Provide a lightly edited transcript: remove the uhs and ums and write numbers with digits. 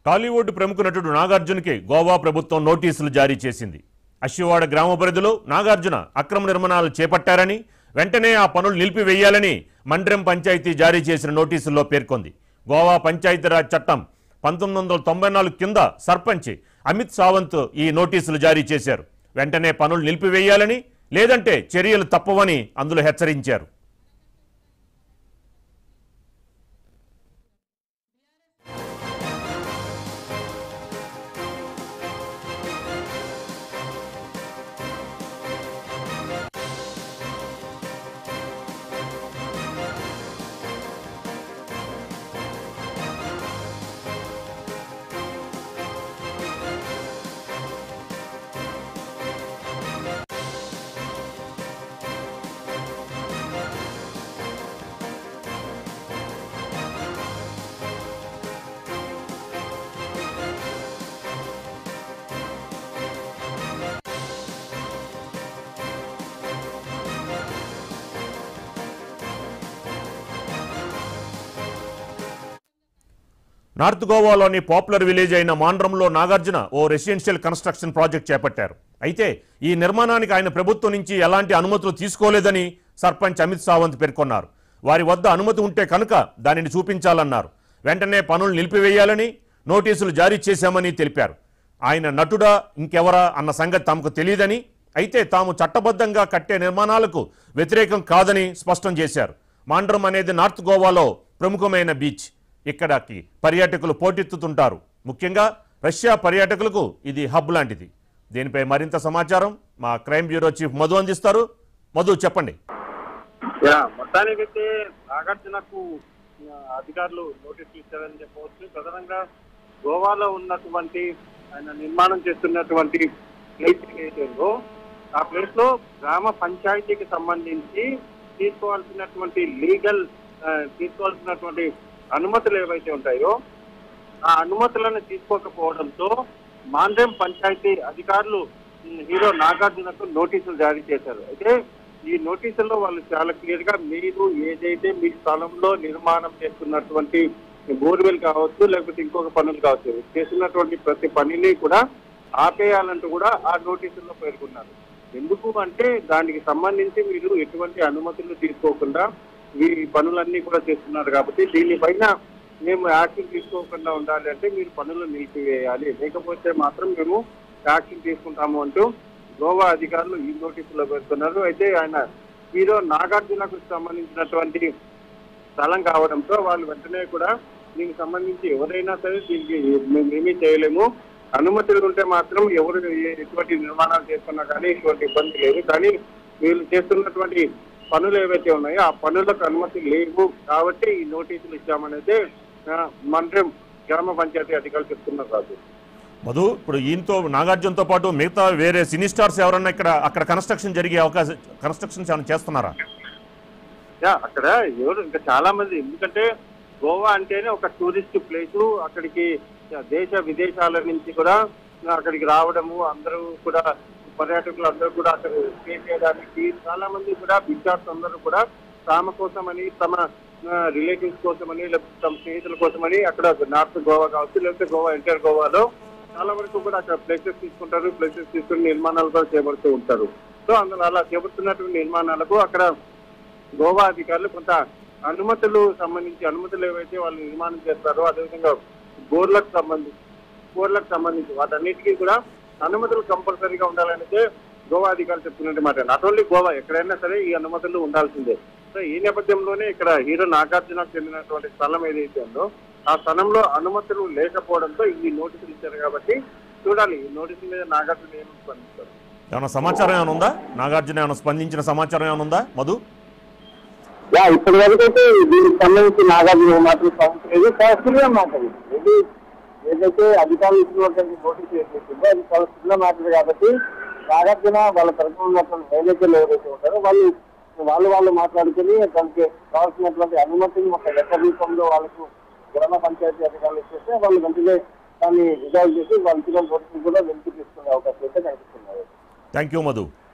టాలీవుడ్ ప్రముఖ నటుడు నాగార్జునకి గోవా ప్రభుత్వం నోటీసులు జారీ చేసింది. అశ్వివాడ గ్రామ పరిధిలో నాగార్జున అక్రమ నిర్మాణాలు చేపట్టారని, వెంటనే ఆ పనులు నిలిపివేయాలని మండ్రెం పంచాయతీ జారీ చేసిన నోటీసుల్లో పేర్కొంది. గోవా పంచాయతీరాజ్ చట్టం 1994 కింద సర్పంచ్ అమిత్ సావంత్ ఈ నోటీసులు జారీ చేశారు. వెంటనే పనులు నిలిపివేయాలని, లేదంటే చర్యలు తప్పవని అందులో హెచ్చరించారు. నార్త్ గోవాలోని పాపులర్ విలేజ్ అయిన మాండ్రంలో నాగార్జున ఓ రెసిడెన్షియల్ కన్స్ట్రక్షన్ ప్రాజెక్ట్ చేపట్టారు. అయితే ఈ నిర్మాణానికి ఆయన ప్రభుత్వం నుంచి ఎలాంటి అనుమతులు తీసుకోలేదని సర్పంచ్ అమిత్ సావంత్ పేర్కొన్నారు. వారి వద్ద అనుమతి ఉంటే కనుక దానిని చూపించాలన్నారు. వెంటనే పనులు నిలిపివేయాలని నోటీసులు జారీ చేశామని తెలిపారు. ఆయన నటుడా ఇంకెవరా అన్న సంగతి తమకు తెలియదని, అయితే తాము చట్టబద్ధంగా కట్టే నిర్మాణాలకు వ్యతిరేకం కాదని స్పష్టం చేశారు. మాండ్రం అనేది నార్త్ గోవాలో ప్రముఖమైన బీచ్. ఇక్కడికి పర్యాటకులు పోటెత్తుతుంటారు. ముఖ్యంగా రష్యా పర్యాటకులకు ఇది హబ్ లాంటిది. దీనిపై మరింత సమాచారం మా క్రైమ్ బ్యూరో చీఫ్ మధు అందిస్తారు. మధు, చెప్పండి. మొత్తానికైతే నాగార్జునకు అధికారులు నోటీసులు ఇచ్చారని చెప్పవచ్చు. ప్రధానంగా గోవాలో ఉన్నటువంటి ఆయన నిర్మాణం చేస్తున్నటువంటి ప్లేస్ ఏదైతుందో ఆ ప్లేస్ లో గ్రామ పంచాయతీకి సంబంధించి తీసుకోవాల్సినటువంటి అనుమతులు ఏవైతే ఉంటాయో ఆ అనుమతులను తీసుకోకపోవడంతో మాండ్రెం పంచాయతీ అధికారులు హీరో నాగార్జునకు నోటీసులు జారీ చేశారు. అయితే ఈ నోటీసుల్లో వాళ్ళు చాలా క్లియర్ గా మీరు ఏదైతే మీ స్థలంలో నిర్మాణం చేస్తున్నటువంటి బోర్వెల్ కావచ్చు, లేకపోతే ఇంకొక పనులు కావచ్చు, చేస్తున్నటువంటి ప్రతి పనిని కూడా ఆపేయాలంటూ కూడా ఆ నోటీసుల్లో పేర్కొన్నారు. ఎందుకు అంటే దానికి సంబంధించి మీరు ఎటువంటి అనుమతులు తీసుకోకుండా ఈ పనులన్నీ కూడా చేస్తున్నారు కాబట్టి దీనిపైన మేము యాక్షన్ తీసుకోకుండా ఉండాలి అంటే మీరు పనులు నిలిపివేయాలి, లేకపోతే మాత్రం మేము యాక్షన్ తీసుకుంటాము అంటూ గోవా అధికారులు ఈ నోటీసులో పేర్కొన్నారు. అయితే ఆయన హీరో నాగార్జునకు సంబంధించినటువంటి స్థలం కావడంతో వాళ్ళు వెంటనే కూడా దీనికి సంబంధించి ఎవరైనా సరే దీనికి మేమేమీ చేయలేము, అనుమతులు ఉంటే మాత్రం ఎవరు ఎటువంటి నిర్మాణాలు చేసుకున్నా కానీ ఎటువంటి ఇబ్బంది లేదు, కానీ వీళ్ళు చేస్తున్నటువంటి పనులు ఏవైతే ఉన్నాయో ఆ పనులకు అనుమతి లేవు కాబట్టి ఈ నోటీసులు ఇచ్చామనేది మండ్రెం గ్రామ పంచాయతీ అధికారులు చెప్తున్నారు. రాజు, మధు, ఇప్పుడు ఈయనతో నాగార్జునతో పాటు మిగతా వేరే సినీ స్టార్స్ ఎవరన్నా అక్కడ కన్స్ట్రక్షన్స్ ఏమైనా చేస్తున్నారా? అక్కడ ఎవరు ఇంకా చాలా మంది, ఎందుకంటే గోవా అంటేనే ఒక టూరిస్ట్ ప్లేసు. అక్కడికి దేశ విదేశాల నుంచి కూడా అక్కడికి రావడము, అందరూ కూడా పర్యాటకులు అందరూ కూడా అక్కడ స్టే చేయడానికి చాలా మంది కూడా బిజినెస్ అందరూ కూడా తమ కోసమని, తమ రిలేటివ్స్ కోసమని, లేకపోతే తమ స్నేహితుల కోసమని అక్కడ నార్త్ గోవా కావచ్చు, లేకపోతే గోవా ఎంటైర్ గోవాలో చాలా వరకు కూడా అక్కడ ప్లేసెస్ తీసుకుంటారు. ప్లేసెస్ తీసుకుని నిర్మాణాలు కూడా చేపడుతూ ఉంటారు. సో అందులో అలా చేపడుతున్నటువంటి నిర్మాణాలకు అక్కడ గోవా అధికారులు కొంత అనుమతులు ఏవైతే వాళ్ళు నిర్మాణం చేస్తారో, అదేవిధంగా బోర్లకు సంబంధించి వాటన్నిటికీ కూడా అనుమతులు కంపల్సరీగా ఉండాలనేదే గోవా అధికారులు చెప్తున్నట్టు మాట. నాట్ ఓన్లీ గోవా, ఎక్కడైనా సరే ఈ అనుమతులు ఉండాల్సిందే. సో ఈ నేపథ్యంలోనే ఇక్కడ హీరో నాగార్జునకు చెందినటువంటి స్థలం ఏదైతే ఉందో ఆ స్థలంలో అనుమతులు లేకపోవడంతో ఈ నోటీసులు ఇచ్చారు. కాబట్టి చూడాలి ఈ నోటీసుల మీద నాగార్జున ఏమైనా స్పందిస్తారు. ఏమైనా సమాచారం ఏమైనా ఉందా? నాగార్జున ఏమైనా స్పందించిన సమాచారం ఏమైనా ఉందా మధు? ఇప్పటి వరకు అయితే దీనికి సంబంధించి నాగార్జున మాత్రం స్పందించలేదు. మాట్లాడింది ఏదైతే అధికారులు ఇచ్చినటువంటి నోటీసు ఏదైతుందో అది చాలా చిన్న మ్యాటర్ కాబట్టి నాగార్జున వాళ్ళ తరఫున ఉన్నటువంటి మేనేజర్లు ఎవరైతే ఉంటారో వాళ్ళు మాట్లాడుకుని దానికి కావాల్సినటువంటి అనుమతిని ఒక లెక్క రూపంలో వాళ్ళకు గ్రామ పంచాయతీ అధికారులు ఇచ్చేస్తే వాళ్ళు వెంటనే దాన్ని రిజాల్వ్ చేసి వాళ్ళ నోటీసులు కూడా వెలికి తీసుకునే అవకాశం అయితే కనిపిస్తున్నారు. Thank you Madhu.